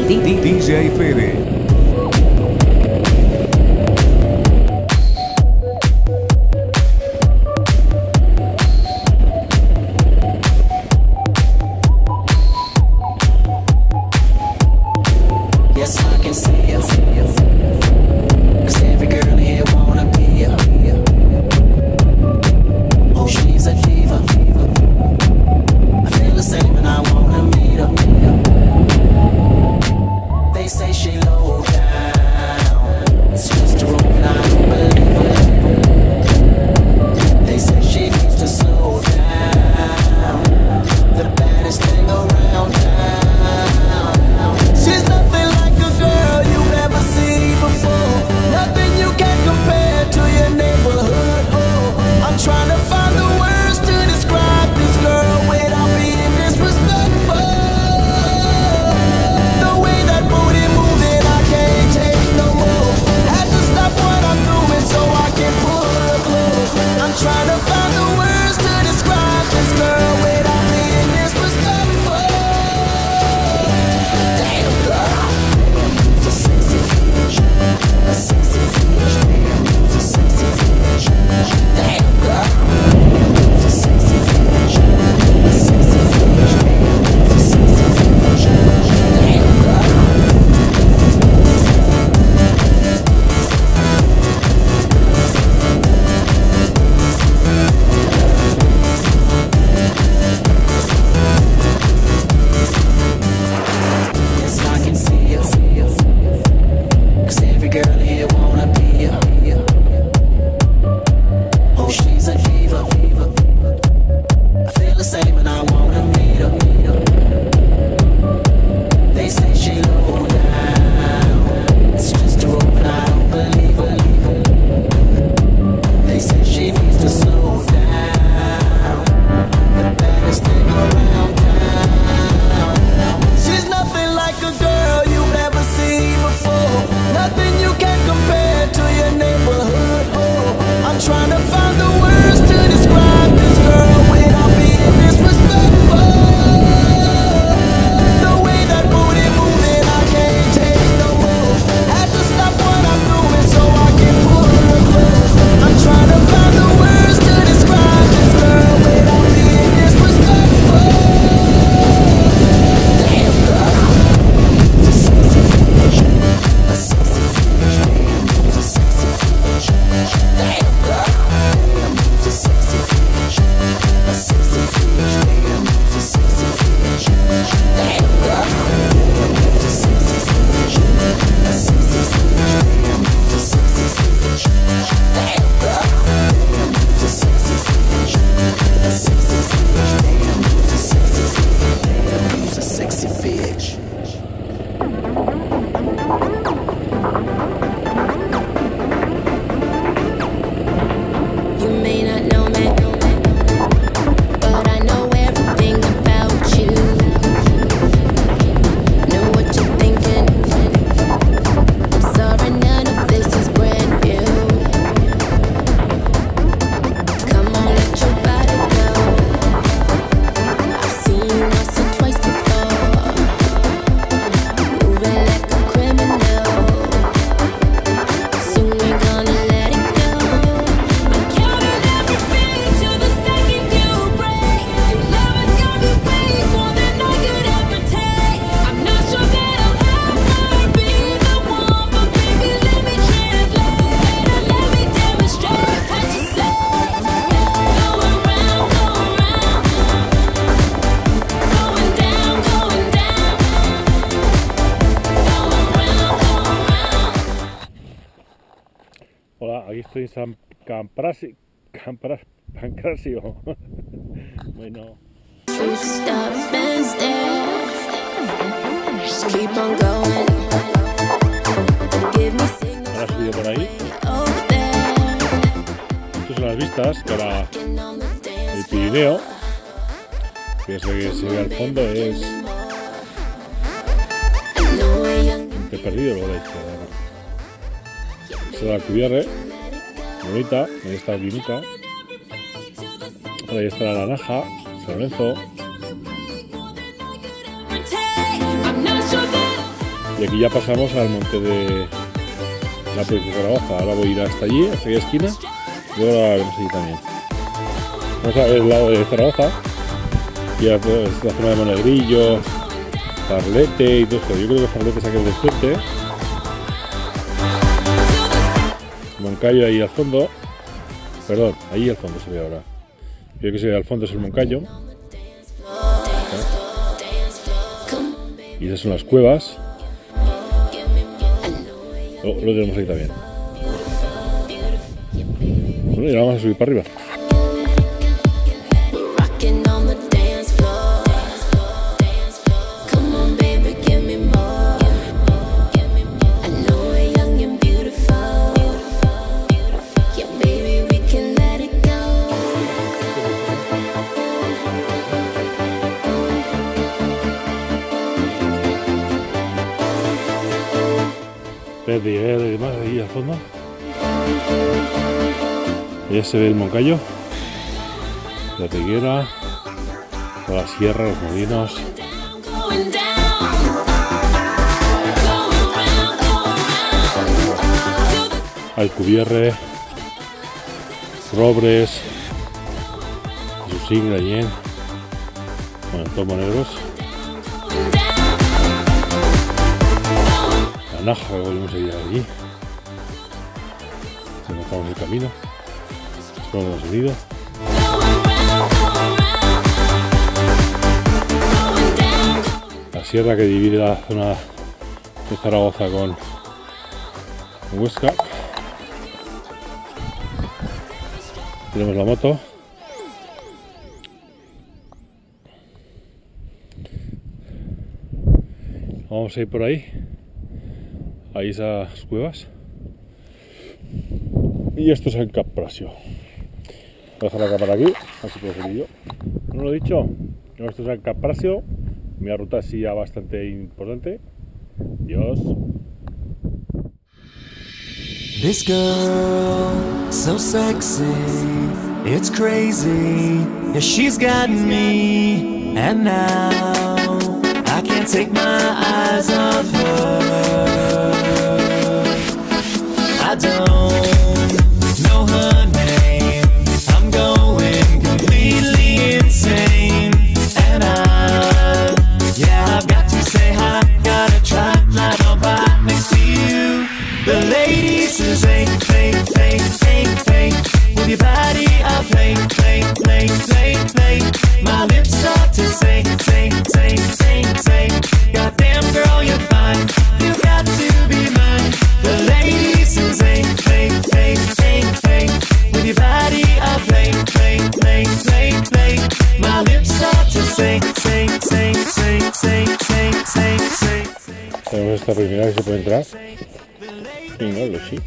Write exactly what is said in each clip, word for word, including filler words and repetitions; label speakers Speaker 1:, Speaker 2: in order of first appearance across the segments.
Speaker 1: D J Fede.
Speaker 2: Hola, aquí estoy en San Camprasi, Campras, Pancrasio. Bueno. Ahora subido por ahí. Estas son las vistas que ahora el Pirineo, que es lo que se ve al fondo, es he perdido lo de hecho. Se da Alcubierre, bonita, ahí está Vinica, ahí está la Naja, San Lorenzo. Y aquí ya pasamos al monte de la provincia de Zaragoza. Ahora voy a ir hasta allí, hasta aquella esquina, y luego la veremos allí también. Vamos a ver el lado de Zaragoza, y la, la zona de Monegrillo, Zarlete y todo esto. Yo creo que Zarlete es aquel de Suerte. Moncayo ahí al fondo. Perdón, ahí al fondo se ve ahora. Yo creo que se ve al fondo es el Moncayo. Y esas son las cuevas. Oh, lo tenemos ahí también. Bueno, y ahora vamos a subir para arriba. Verde y demás ahí al fondo. Ya se ve el Moncayo, la Triguera, toda la sierra, los molinos. Alcubierre, Robres, Susín, Gallén, bueno, todos moneros. Naja, que volvemos a ir allí. Encontramos el camino. Espero que hemos venido. La sierra que divide la zona de Zaragoza con Huesca. Tenemos la moto. Vamos a ir por ahí. Ahí esas cuevas. Y esto es el Camprasio. Voy a dejar la cámara aquí, así puedo seguir yo. ¿No lo he dicho? Esto es el Camprasio. Mi ruta sí ya bastante importante. Dios.
Speaker 3: This girl, so sexy, it's crazy. Yeah, she's got me, and now I can't take my eyes off her. I don't know her name. I'm going completely insane. And I, yeah, I've got to say hi. Gotta try right on by next to you. The ladies is say, say, say, say, say. With your body, I play, play, play, play, play. My lips start to say, say, say, say, say. Goddamn girl, you're fine. You got to be mine. The ladies is say, say, say, say, say. With your body, I play, play, play, play, play. My lips start to say, say, say, say, say, say, say, say.
Speaker 2: Tenemos esta primera que se puede entrar. Y no lo sí.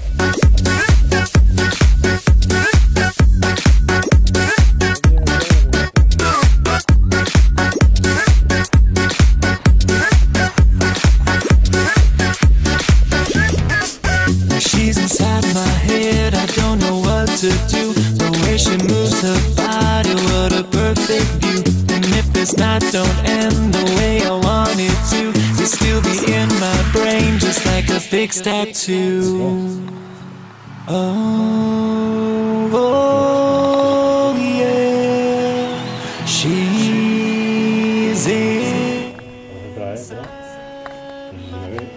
Speaker 3: She's inside my head, I don't know what to do. The way she moves her body, what a perfect view. And if this night don't end the way I want it to, you'll still be in my brain, just like a fixed tattoo. Oh, oh yeah, she's in.
Speaker 2: Vamos a entrar, ¿eh? No sé si me ve.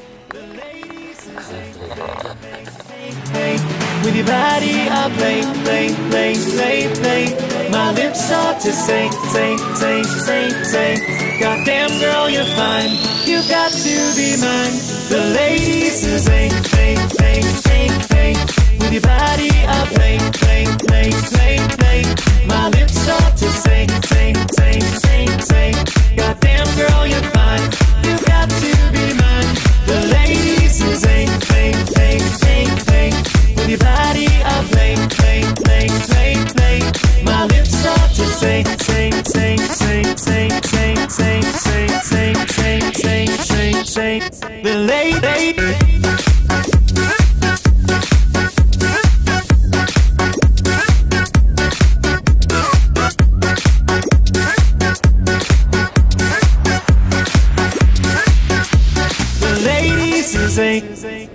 Speaker 3: With your body, I play, play, play, play, play. My lips start to say, say, say, say, say. Goddamn girl, you're fine. You got to be mine. The ladies is say, say, say, say, say. With your body, I play, play, play, play, play. My lips start to say, say, say, say, say. Goddamn girl, you're fine. You got to be mine. The ladies is say, say, say, say, say. With your body, I play, play, play, play, play. My lips start to say, say, say, say, say, say, say, say, say, say, say, say, say. The lady. sing.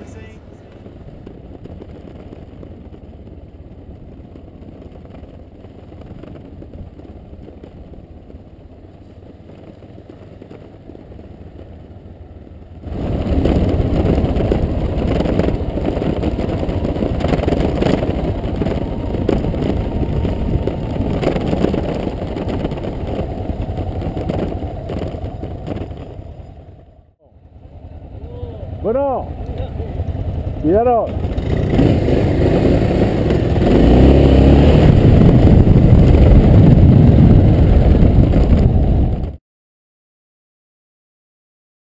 Speaker 2: Bueno, cuidado.